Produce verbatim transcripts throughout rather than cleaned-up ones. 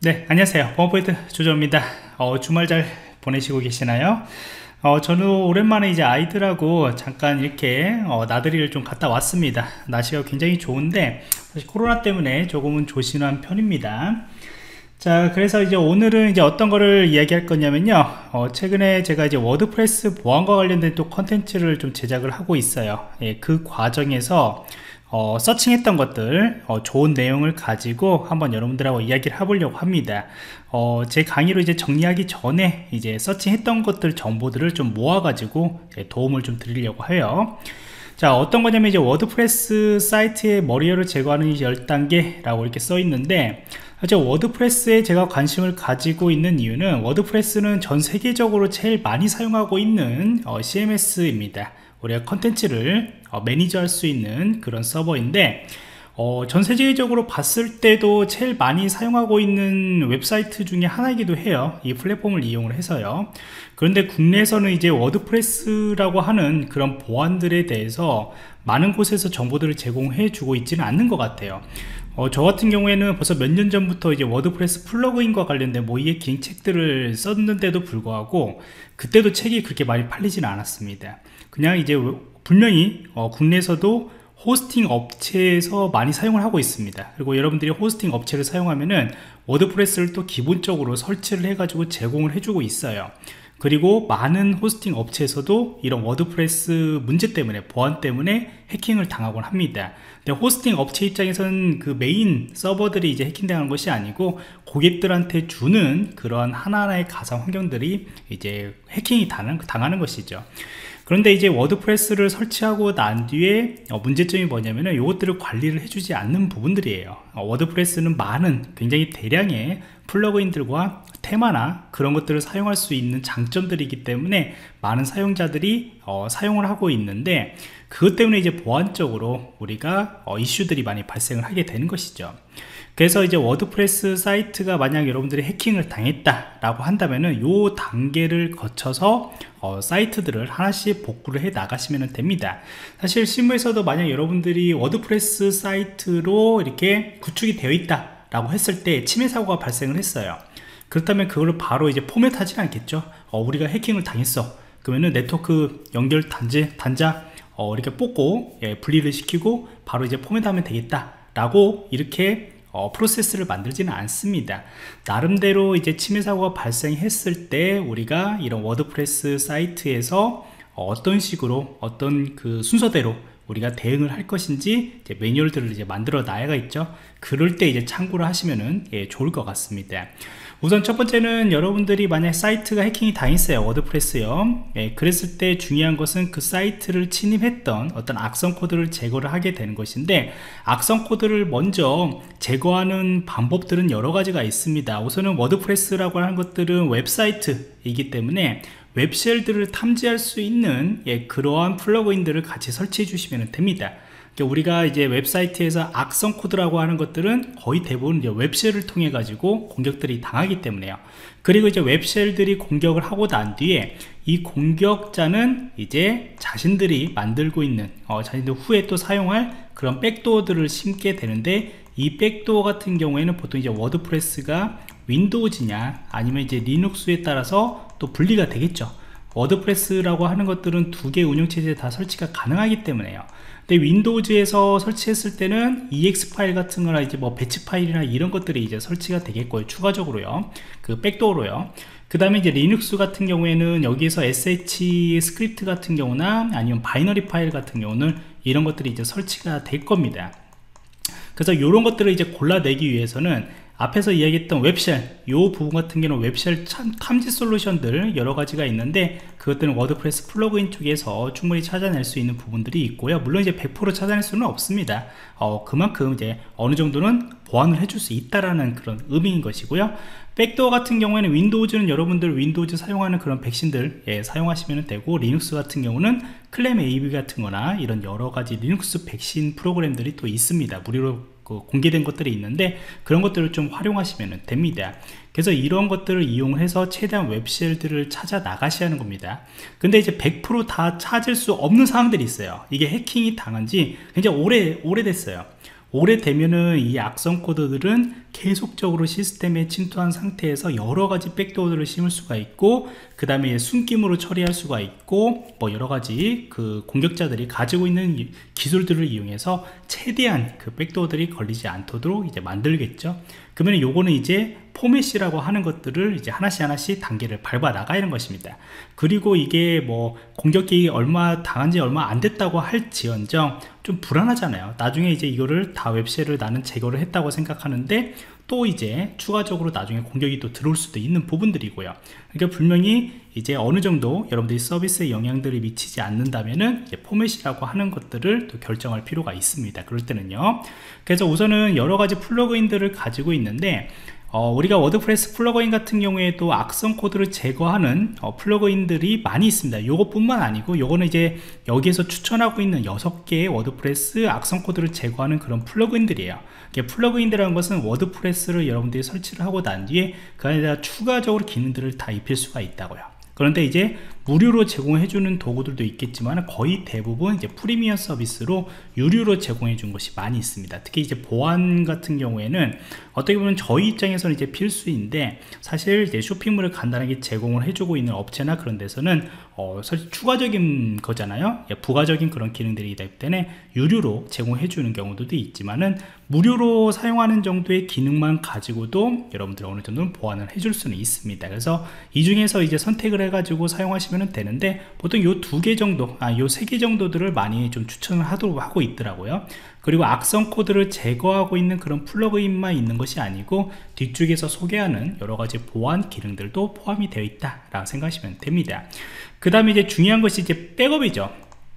네, 안녕하세요. 보안포인트 조조입니다. 어, 주말 잘 보내시고 계시나요? 어, 저는 오랜만에 이제 아이들하고 잠깐 이렇게 어, 나들이를 좀 갔다 왔습니다. 날씨가 굉장히 좋은데 사실 코로나 때문에 조금은 조심한 편입니다. 자, 그래서 이제 오늘은 이제 어떤 거를 이야기할 거냐면요. 어, 최근에 제가 이제 워드프레스 보안과 관련된 또 컨텐츠를 좀 제작을 하고 있어요. 예, 그 과정에서 어, 서칭했던 것들, 어, 좋은 내용을 가지고 한번 여러분들하고 이야기를 해보려고 합니다. 어, 제 강의로 이제 정리하기 전에 이제 서칭했던 것들 정보들을 좀 모아가지고 도움을 좀 드리려고 해요. 자, 어떤 거냐면 이제 워드프레스 사이트의 머리열을 제거하는 열 단계라고 이렇게 써 있는데, 사실 워드프레스에 제가 관심을 가지고 있는 이유는 워드프레스는 전 세계적으로 제일 많이 사용하고 있는 어, 씨엠에스입니다. 우리가 컨텐츠를 어, 매니저할 수 있는 그런 서버인데, 어, 전 세계적으로 봤을 때도 제일 많이 사용하고 있는 웹사이트 중에 하나이기도 해요. 이 플랫폼을 이용을 해서요. 그런데 국내에서는 이제 워드프레스라고 하는 그런 보안들에 대해서 많은 곳에서 정보들을 제공해 주고 있지는 않는 것 같아요. 어, 저 같은 경우에는 벌써 몇 년 전부터 이제 워드프레스 플러그인과 관련된 모의의 기능 책들을 썼는데도 불구하고 그때도 책이 그렇게 많이 팔리지는 않았습니다. 그냥 이제 분명히 어, 국내에서도 호스팅 업체에서 많이 사용을 하고 있습니다. 그리고 여러분들이 호스팅 업체를 사용하면은 워드프레스를 또 기본적으로 설치를 해가지고 제공을 해주고 있어요. 그리고 많은 호스팅 업체에서도 이런 워드프레스 문제 때문에, 보안 때문에 해킹을 당하곤 합니다. 근데 호스팅 업체 입장에서는 그 메인 서버들이 이제 해킹당하는 것이 아니고 고객들한테 주는 그런 하나하나의 가상 환경들이 이제 해킹이 당하는, 당하는 것이죠. 그런데 이제 워드프레스를 설치하고 난 뒤에 어, 문제점이 뭐냐면은 이것들을 관리를 해주지 않는 부분들이에요. 어, 워드프레스는 많은 굉장히 대량의 플러그인들과 테마나 그런 것들을 사용할 수 있는 장점들이기 때문에 많은 사용자들이 어, 사용을 하고 있는데, 그것 때문에 이제 보안적으로 우리가 어, 이슈들이 많이 발생을 하게 되는 것이죠. 그래서 이제 워드프레스 사이트가 만약 여러분들이 해킹을 당했다 라고 한다면은 요 단계를 거쳐서 어, 사이트들을 하나씩 복구를 해 나가시면 됩니다. 사실 실무에서도 만약 여러분들이 워드프레스 사이트로 이렇게 구축이 되어 있다 라고 했을 때 침해 사고가 발생을 했어요. 그렇다면 그거를 바로 이제 포맷하지는 않겠죠. 어, 우리가 해킹을 당했어. 그러면은 네트워크 연결 단지, 단자 어, 이렇게 뽑고 예, 분리를 시키고 바로 이제 포맷하면 되겠다 라고 이렇게 어, 프로세스를 만들지는 않습니다. 나름대로 이제 침해 사고가 발생했을 때 우리가 이런 워드프레스 사이트에서 어, 어떤 식으로 어떤 그 순서대로 우리가 대응을 할 것인지 이제 매뉴얼들을 이제 만들어 놔야겠죠. 그럴 때 이제 참고를 하시면은 예, 좋을 것 같습니다. 우선 첫 번째는 여러분들이 만약 사이트가 해킹이 당했어요, 워드프레스요. 예, 그랬을 때 중요한 것은 그 사이트를 침입했던 어떤 악성 코드를 제거를 하게 되는 것인데, 악성 코드를 먼저 제거하는 방법들은 여러 가지가 있습니다. 우선은 워드프레스라고 하는 것들은 웹사이트이기 때문에 웹쉘들을 탐지할 수 있는 예, 그러한 플러그인들을 같이 설치해 주시면 됩니다. 우리가 이제 웹사이트에서 악성 코드라고 하는 것들은 거의 대부분 이제 웹쉘을 통해 가지고 공격들이 당하기 때문에요. 그리고 이제 웹쉘들이 공격을 하고 난 뒤에 이 공격자는 이제 자신들이 만들고 있는 어, 자신들 후에 또 사용할 그런 백도어들을 심게 되는데, 이 백도어 같은 경우에는 보통 이제 워드프레스가 윈도우즈냐 아니면 이제 리눅스에 따라서 또 분리가 되겠죠. 워드프레스라고 하는 것들은 두 개 운영체제에 다 설치가 가능하기 때문에요. 근데 윈도우즈에서 설치했을 때는 이엑스 파일 같은 거나 이제 뭐 배치 파일이나 이런 것들이 이제 설치가 되겠고요. 추가적으로요. 그 백도어로요. 그 다음에 이제 리눅스 같은 경우에는 여기에서 에스에이치 스크립트 같은 경우나 아니면 바이너리 파일 같은 경우는 이런 것들이 이제 설치가 될 겁니다. 그래서 이런 것들을 이제 골라내기 위해서는 앞에서 이야기했던 웹쉘, 요 부분 같은 경우는 웹쉘 탐지 솔루션들 여러 가지가 있는데, 그것들은 워드프레스 플러그인 쪽에서 충분히 찾아낼 수 있는 부분들이 있고요. 물론 이제 백 퍼센트 찾아낼 수는 없습니다. 어, 그만큼 이제 어느 정도는 보완을 해줄 수 있다라는 그런 의미인 것이고요. 백도어 같은 경우에는 윈도우즈는 여러분들 윈도우즈 사용하는 그런 백신들 예, 사용하시면 되고, 리눅스 같은 경우는 클램 에이비 같은 거나 이런 여러 가지 리눅스 백신 프로그램들이 또 있습니다. 무료로 그 공개된 것들이 있는데 그런 것들을 좀 활용하시면 됩니다. 그래서 이런 것들을 이용해서 최대한 웹쉘들을 찾아 나가셔야 하는 겁니다. 근데 이제 백 퍼센트 다 찾을 수 없는 상황들이 있어요. 이게 해킹이 당한 지 굉장히 오래 오래됐어요. 오래되면은 이 악성 코드들은 계속적으로 시스템에 침투한 상태에서 여러가지 백도어들을 심을 수가 있고, 그 다음에 숨김으로 처리할 수가 있고, 뭐 여러가지 그 공격자들이 가지고 있는 기술들을 이용해서 최대한 그 백도어들이 걸리지 않도록 이제 만들겠죠. 그러면 요거는 이제 포맷이라고 하는 것들을 이제 하나씩 하나씩 단계를 밟아 나가는 것입니다. 그리고 이게 뭐 공격기 얼마 당한 지 얼마 안 됐다고 할지언정 좀 불안하잖아요. 나중에 이제 이거를 다 웹쉘을 나는 제거를 했다고 생각하는데 또 이제 추가적으로 나중에 공격이 또 들어올 수도 있는 부분들이고요. 그러니까 분명히 이제 어느 정도 여러분들이 서비스에 영향들이 미치지 않는다면은 이제 포맷이라고 하는 것들을 또 결정할 필요가 있습니다. 그럴 때는요. 그래서 우선은 여러 가지 플러그인들을 가지고 있는데, 어, 우리가 워드프레스 플러그인 같은 경우에도 악성 코드를 제거하는 어, 플러그인들이 많이 있습니다. 요것뿐만 아니고 요거는 이제 여기에서 추천하고 있는 여섯 개의 워드프레스 악성 코드를 제거하는 그런 플러그인들이에요. 플러그인이라는 것은 워드프레스를 여러분들이 설치를 하고 난 뒤에 그 안에다 추가적으로 기능들을 다 입힐 수가 있다고요. 그런데 이제 무료로 제공해주는 도구들도 있겠지만 거의 대부분 이제 프리미엄 서비스로 유료로 제공해 준 것이 많이 있습니다. 특히 이제 보안 같은 경우에는 어떻게 보면 저희 입장에서는 이제 필수인데, 사실 이제 쇼핑몰을 간단하게 제공을 해주고 있는 업체나 그런 데서는 어, 사실 추가적인 거잖아요. 예, 부가적인 그런 기능들이 있기 때문에 유료로 제공해 주는 경우도 있지만은 무료로 사용하는 정도의 기능만 가지고도 여러분들 어느 정도는 보완을 해줄 수는 있습니다. 그래서 이 중에서 이제 선택을 해가지고 사용하시면 되는데, 보통 요 두 개 정도, 아, 요 세 개 정도들을 많이 좀 추천을 하도록 하고 있더라고요. 그리고 악성 코드를 제거하고 있는 그런 플러그인만 있는 것이 아니고 뒤쪽에서 소개하는 여러가지 보안 기능들도 포함이 되어 있다 라고 생각하시면 됩니다. 그 다음에 이제 중요한 것이 이제 백업이죠.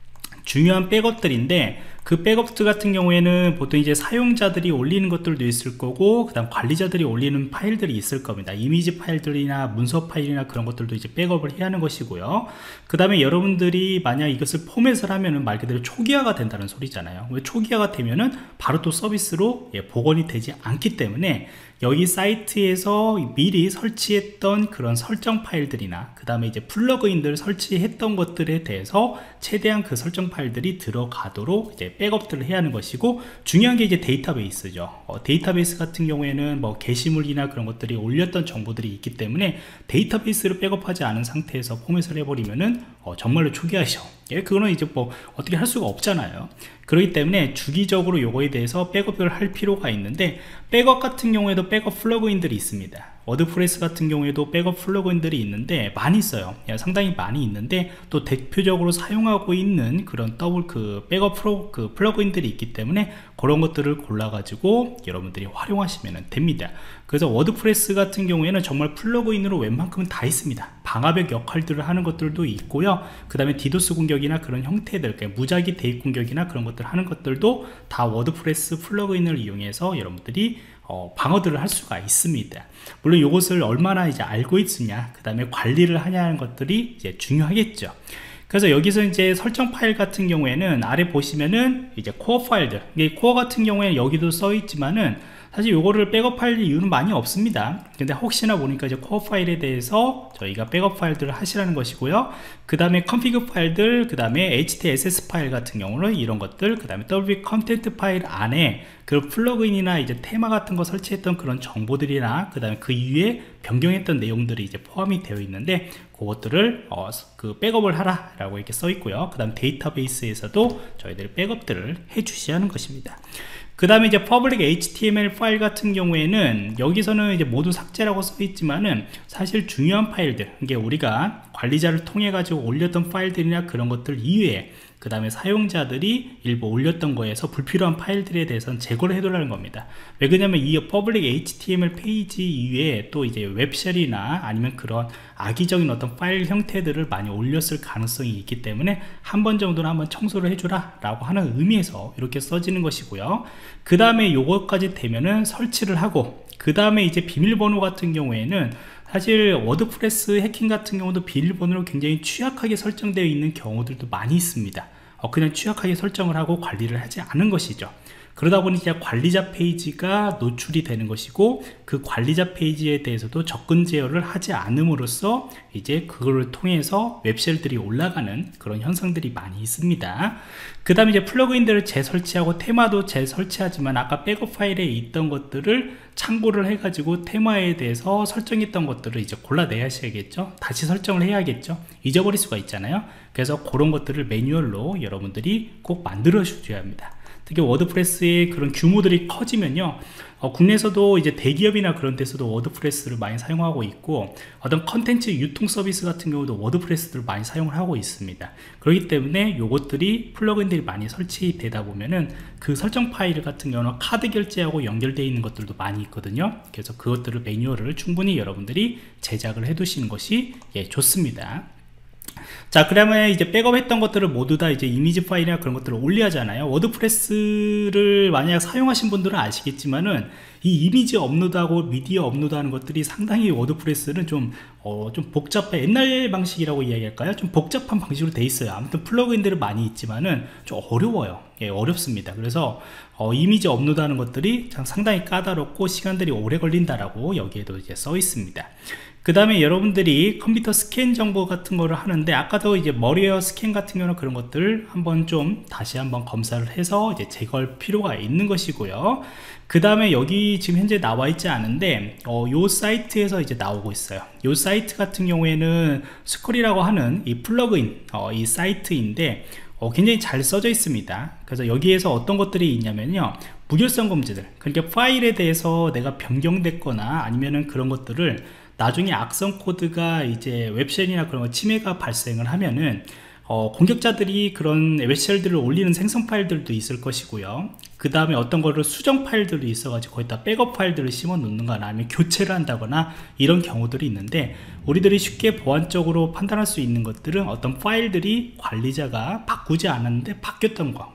중요한 백업들인데, 그 백업들 같은 경우에는 보통 이제 사용자들이 올리는 것들도 있을 거고, 그 다음 관리자들이 올리는 파일들이 있을 겁니다. 이미지 파일들이나 문서 파일이나 그런 것들도 이제 백업을 해야 하는 것이고요. 그 다음에 여러분들이 만약 이것을 포맷을 하면은 말 그대로 초기화가 된다는 소리잖아요. 왜 초기화가 되면은 바로 또 서비스로 예, 복원이 되지 않기 때문에 여기 사이트에서 미리 설치했던 그런 설정 파일들이나 그 다음에 이제 플러그인들 설치했던 것들에 대해서 최대한 그 설정 파일들이 들어가도록 이제 백업들을 해야 하는 것이고, 중요한 게 이제 데이터베이스죠. 어, 데이터베이스 같은 경우에는 뭐 게시물이나 그런 것들이 올렸던 정보들이 있기 때문에 데이터베이스를 백업하지 않은 상태에서 포맷을 해버리면은 어, 정말로 초기화죠. 예, 그거는 이제 뭐 어떻게 할 수가 없잖아요. 그렇기 때문에 주기적으로 요거에 대해서 백업을 할 필요가 있는데, 백업 같은 경우에도 백업 플러그인들이 있습니다. 워드프레스 같은 경우에도 백업 플러그인들이 있는데 많이 있어요. 상당히 많이 있는데, 또 대표적으로 사용하고 있는 그런 더블 그 백업 프로, 그 플러그인들이 있기 때문에 그런 것들을 골라 가지고 여러분들이 활용하시면 됩니다. 그래서 워드프레스 같은 경우에는 정말 플러그인으로 웬만큼은 다 있습니다. 방화벽 역할들을 하는 것들도 있고요. 그 다음에 디도스 공격이나 그런 형태들, 그러니까 무작위 대입 공격이나 그런 것들 하는 것들도 다 워드프레스 플러그인을 이용해서 여러분들이 어, 방어들을 할 수가 있습니다. 물론 이것을 얼마나 이제 알고 있으냐, 그 다음에 관리를 하냐 하는 것들이 이제 중요하겠죠. 그래서 여기서 이제 설정 파일 같은 경우에는 아래 보시면은 이제 코어 파일들, 이 코어 같은 경우에는 여기도 써 있지만은 사실 요거를 백업할 이유는 많이 없습니다. 근데 혹시나 보니까 이제 코어 파일에 대해서 저희가 백업 파일들을 하시라는 것이고요. 그 다음에 컨피그 파일들, 그 다음에 에이치티에스에스 파일 같은 경우는 이런 것들, 그 다음에 더블유피 컨텐트 파일 안에 그 플러그인이나 이제 테마 같은 거 설치했던 그런 정보들이나 그 다음에 그 이후에 변경했던 내용들이 이제 포함이 되어 있는데, 그것들을 어, 그 백업을 하라 라고 이렇게 써 있고요. 그 다음 데이터베이스에서도 저희들이 백업들을 해 주셔야 하는 것입니다. 그 다음에 이제 퍼블릭 에이치티엠엘 파일 같은 경우에는 여기서는 이제 모두 삭제라고 써 있지만은 사실 중요한 파일들, 이게 우리가 관리자를 통해 가지고 올렸던 파일들이나 그런 것들 이외에 그 다음에 사용자들이 일부 올렸던 거에서 불필요한 파일들에 대해서는 제거를 해달라는 겁니다. 왜 그러냐면 이 퍼블릭 에이치티엠엘 페이지 이외에 또 이제 웹쉘이나 아니면 그런 악의적인 어떤 파일 형태들을 많이 올렸을 가능성이 있기 때문에 한 번 정도는 한번 청소를 해주라 라고 하는 의미에서 이렇게 써지는 것이고요. 그 다음에 요것까지 되면은 설치를 하고, 그 다음에 이제 비밀번호 같은 경우에는 사실 워드프레스 해킹 같은 경우도 비밀번호로 굉장히 취약하게 설정되어 있는 경우들도 많이 있습니다. 어, 그냥 취약하게 설정을 하고 관리를 하지 않은 것이죠. 그러다 보니 이제 관리자 페이지가 노출이 되는 것이고, 그 관리자 페이지에 대해서도 접근 제어를 하지 않음으로써 이제 그거를 통해서 웹쉘들이 올라가는 그런 현상들이 많이 있습니다. 그 다음에 이제 플러그인들을 재설치하고 테마도 재설치하지만 아까 백업 파일에 있던 것들을 참고를 해가지고 테마에 대해서 설정했던 것들을 이제 골라내야 하셔야겠죠. 다시 설정을 해야겠죠. 잊어버릴 수가 있잖아요. 그래서 그런 것들을 매뉴얼로 여러분들이 꼭 만들어 주셔야 합니다. 특히 워드프레스의 그런 규모들이 커지면요, 어, 국내에서도 이제 대기업이나 그런 데서도 워드프레스를 많이 사용하고 있고, 어떤 컨텐츠 유통 서비스 같은 경우도 워드프레스를 많이 사용을 하고 있습니다. 그렇기 때문에 요것들이 플러그인들이 많이 설치되다 보면은 그 설정 파일 같은 경우는 카드 결제하고 연결되어 있는 것들도 많이 있거든요. 그래서 그것들을 매뉴얼을 충분히 여러분들이 제작을 해 두시는 것이 예, 좋습니다. 자, 그러면 이제 백업했던 것들을 모두 다 이제 이미지 파일이나 그런 것들을 올려야잖아요. 워드프레스를 만약 사용하신 분들은 아시겠지만은 이 이미지 업로드하고 미디어 업로드하는 것들이 상당히 워드프레스는 좀, 어, 좀 복잡해. 옛날 방식이라고 이야기할까요? 좀 복잡한 방식으로 돼 있어요. 아무튼 플러그인들은 많이 있지만은 좀 어려워요. 예, 어렵습니다. 그래서 어, 이미지 업로드하는 것들이 상당히 까다롭고 시간들이 오래 걸린다라고 여기에도 이제 써 있습니다. 그 다음에 여러분들이 컴퓨터 스캔 정보 같은 거를 하는데, 아까도 이제 머리웨어 스캔 같은 경우는 그런 것들을 한번 좀 다시 한번 검사를 해서 이제 제거할 필요가 있는 것이고요. 그 다음에 여기 지금 현재 나와 있지 않은데 어, 요 사이트에서 이제 나오고 있어요. 요 사이트 같은 경우에는 스컬이라고 하는 이 플러그인 어, 이 사이트인데 어, 굉장히 잘 써져 있습니다. 그래서 여기에서 어떤 것들이 있냐면요, 무결성 검지들, 그러니까 파일에 대해서 내가 변경됐거나 아니면은 그런 것들을 나중에 악성 코드가 이제 웹쉘이나 그런 거 침해가 발생을 하면은 어, 공격자들이 그런 웹쉘들을 올리는 생성 파일들도 있을 것이고요. 그 다음에 어떤 거를 수정 파일들이 있어가지고 거기다 백업 파일들을 심어 놓는거나 아니면 교체를 한다거나 이런 경우들이 있는데, 우리들이 쉽게 보안적으로 판단할 수 있는 것들은 어떤 파일들이 관리자가 바꾸지 않았는데 바뀌었던 거,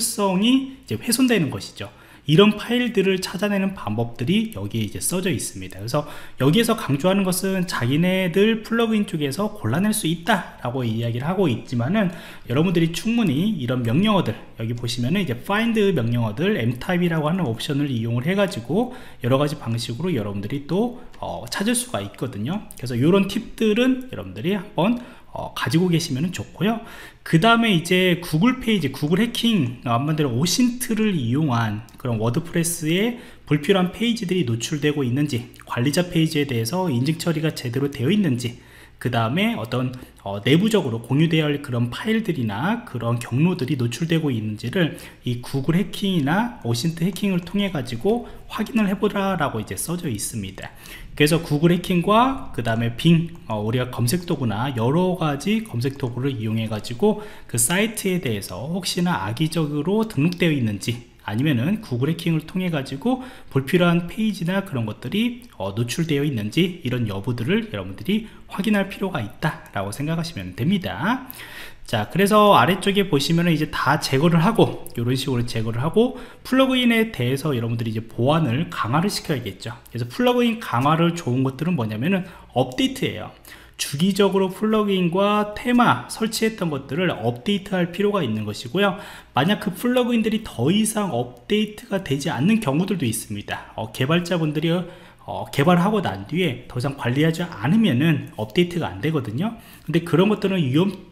무결성이 이제 훼손되는 것이죠. 이런 파일들을 찾아내는 방법들이 여기에 이제 써져 있습니다. 그래서 여기에서 강조하는 것은 자기네들 플러그인 쪽에서 골라낼 수 있다 라고 이야기를 하고 있지만은, 여러분들이 충분히 이런 명령어들, 여기 보시면은 이제 find 명령어들 엠타입이라고 하는 옵션을 이용을 해 가지고 여러가지 방식으로 여러분들이 또 어, 찾을 수가 있거든요. 그래서 이런 팁들은 여러분들이 한번 어, 가지고 계시면 좋고요. 그 다음에 이제 구글 페이지, 구글 해킹 한마디로 오신트를 이용한 그런 워드프레스에 불필요한 페이지들이 노출되고 있는지, 관리자 페이지에 대해서 인증 처리가 제대로 되어 있는지, 그 다음에 어떤 어, 내부적으로 공유되어야 할 그런 파일들이나 그런 경로들이 노출되고 있는지를 이 구글 해킹이나 오신트 해킹을 통해 가지고 확인을 해보라 라고 이제 써져 있습니다. 그래서 구글 해킹과 그 다음에 빙, 어, 우리가 검색 도구나 여러가지 검색 도구를 이용해 가지고 그 사이트에 대해서 혹시나 악의적으로 등록되어 있는지, 아니면은 구글 해킹을 통해 가지고 불필요한 페이지나 그런 것들이 어, 노출되어 있는지, 이런 여부들을 여러분들이 확인할 필요가 있다 라고 생각하시면 됩니다. 자, 그래서 아래쪽에 보시면은 이제 다 제거를 하고, 이런 식으로 제거를 하고, 플러그인에 대해서 여러분들이 이제 보안을 강화를 시켜야겠죠. 그래서 플러그인 강화를 좋은 것들은 뭐냐면은 업데이트예요. 주기적으로 플러그인과 테마 설치했던 것들을 업데이트할 필요가 있는 것이고요. 만약 그 플러그인들이 더 이상 업데이트가 되지 않는 경우들도 있습니다. 어, 개발자분들이 어, 개발하고 난 뒤에 더 이상 관리하지 않으면은 업데이트가 안 되거든요. 근데 그런 것들은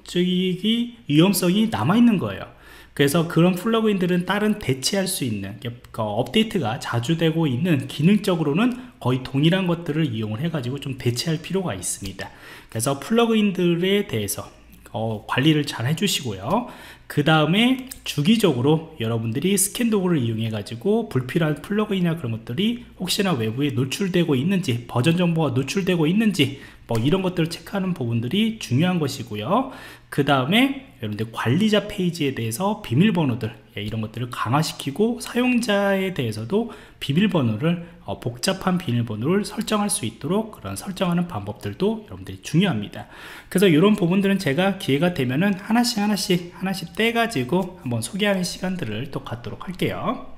위험적이, 위험성이 남아있는 거예요. 그래서 그런 플러그인들은 다른 대체할 수 있는, 그 업데이트가 자주 되고 있는 기능적으로는 거의 동일한 것들을 이용을 해가지고 좀 대체할 필요가 있습니다. 그래서 플러그인들에 대해서 어, 관리를 잘 해주시고요. 그 다음에 주기적으로 여러분들이 스캔 도구를 이용해 가지고 불필요한 플러그인이나 그런 것들이 혹시나 외부에 노출되고 있는지, 버전 정보가 노출되고 있는지, 뭐 이런 것들을 체크하는 부분들이 중요한 것이고요. 그 다음에 여러분들 관리자 페이지에 대해서 비밀번호들, 예, 이런 것들을 강화시키고, 사용자에 대해서도 비밀번호를 어, 복잡한 비밀번호를 설정할 수 있도록 그런 설정하는 방법들도 여러분들이 중요합니다. 그래서 이런 부분들은 제가 기회가 되면은 하나씩 하나씩 하나씩 떼가지고 한번 소개하는 시간들을 또 갖도록 할게요.